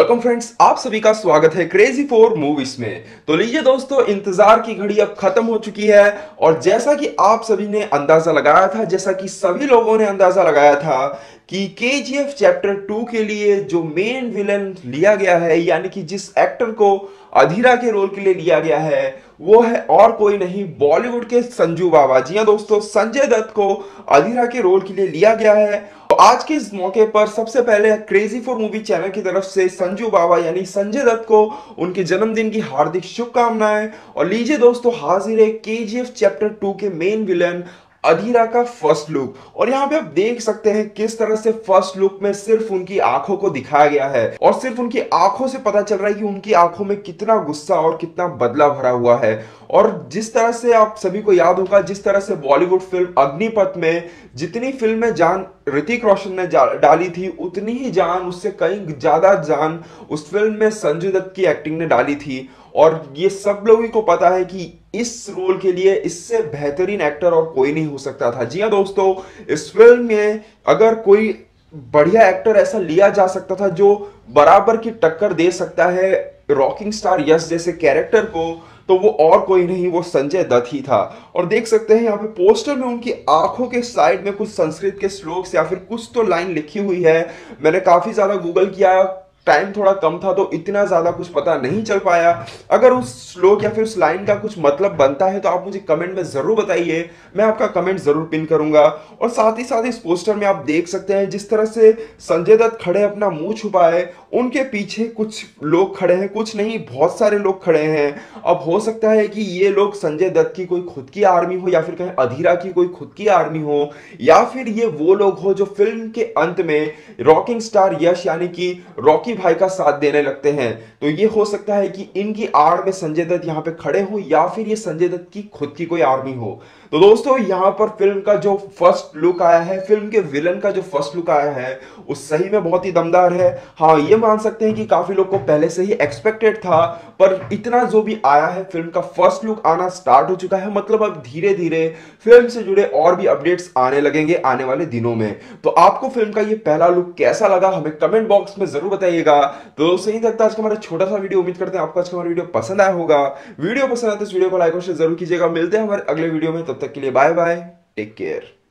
Welcome friends, आप सभी का स्वागत है क्रेजी फॉर मूवीज में। तो लीजिए दोस्तों, इंतजार की घड़ी अब खत्म हो चुकी है और जैसा कि आप सभी ने अंदाजा लगाया था, जैसा कि सभी लोगों ने अंदाजा लगाया था कि केजीएफ चैप्टर 2 के लिए जो मेन विलन लिया गया है, यानी कि जिस एक्टर को अधीरा के रोल के लिए लिया गया है, वो है और कोई नहीं, बॉलीवुड के संजू बाबा। जी हाँ दोस्तों, संजय दत्त को अधीरा के रोल के लिए लिया गया है। तो आज के इस मौके पर सबसे पहले क्रेजी फॉर मूवी चैनल की तरफ से संजू बाबा यानी संजय दत्त को उनके जन्मदिन की हार्दिक शुभकामनाएं। और लीजिए दोस्तों, हाजिर है केजीएफ चैप्टर 2 के मेन विलन अधीरा का फर्स्ट लुक। और यहाँ पे आप देख सकते हैं किस तरह से फर्स्ट लुक में सिर्फ उनकी आंखों को दिखाया गया है और सिर्फ उनकी आंखों से पता चल रहा है कि उनकी आंखों में कितना गुस्सा और कितना बदला भरा हुआ है। और जिस तरह से आप सभी को याद होगा, जिस तरह से बॉलीवुड फिल्म अग्निपथ में जितनी फिल्म में जान ऋतिक रोशन ने डाली थी, उतनी ही जान, उससे कहीं ज्यादा जान उस फिल्म में संजय दत्त की एक्टिंग ने डाली थी। और ये सब लोगों को पता है कि इस रोल के लिए इससे बेहतरीन एक्टर और कोई नहीं हो सकता था। जी हाँ दोस्तों, इस फिल्म में अगर कोई बढ़िया एक्टर ऐसा लिया जा सकता था जो बराबर की टक्कर दे सकता है रॉकिंग स्टार यश जैसे कैरेक्टर को, तो वो और कोई नहीं, वो संजय दत्त ही था। और देख सकते हैं यहाँ पे पोस्टर में उनकी आंखों के साइड में कुछ संस्कृत के श्लोक या फिर कुछ तो लाइन लिखी हुई है। मैंने काफी ज्यादा गूगल किया, टाइम थोड़ा कम था तो इतना ज्यादा कुछ पता नहीं चल पाया। अगर उस श्लोक या फिर उस लाइन का कुछ मतलब बनता है तो आप मुझे कमेंट में जरूर बताइए, मैं आपका कमेंट जरूर पिन करूंगा। और साथ ही साथ इस पोस्टर में आप देख सकते हैं जिस तरह से संजय दत्त खड़े अपना मुंह छुपाए, उनके पीछे कुछ लोग खड़े हैं, कुछ नहीं बहुत सारे लोग खड़े हैं। अब हो सकता है कि ये लोग संजय दत्त की कोई खुद की आर्मी हो, या फिर कहीं अधीरा की कोई खुद की आर्मी हो, या फिर ये वो लोग हो जो फिल्म के अंत में रॉकिंग स्टार यश यानी कि रॉकी भाई का साथ देने लगते हैं। तो ये हो सकता है कि इनकी आड़ में संजय दत्त यहाँ पे खड़े हो, या फिर ये संजय दत्त की खुद की कोई आर्मी हो। तो दोस्तों, यहाँ पर फिल्म का जो फर्स्ट लुक आया है, फिल्म के विलन का जो फर्स्ट लुक आया है, वो सही में बहुत ही दमदार है। हाँ, ये मान सकते हैं कि काफी लोग को पहले से ही एक्सपेक्टेड था, पर इतना जो भी आया है, फिल्म का फर्स्ट लुक आना स्टार्ट हो चुका है। मतलब अब धीरे धीरे फिल्म से जुड़े और भी अपडेट्स आने लगेंगे आने वाले दिनों में। तो आपको फिल्म का ये पहला लुक कैसा लगा, हमें कमेंट बॉक्स में जरूर बताइएगा। तो सही लगता है आज का हमारा छोटा सा वीडियो। उम्मीद करते हैं आपको आज का हमारा वीडियो पसंद आया होगा। वीडियो पसंद आया तो इस वीडियो को लाइक और शेयर जरूर कीजिएगा। मिलते हैं हमारे अगले वीडियो में, तब तक के लिए बाय बाय, टेक केयर।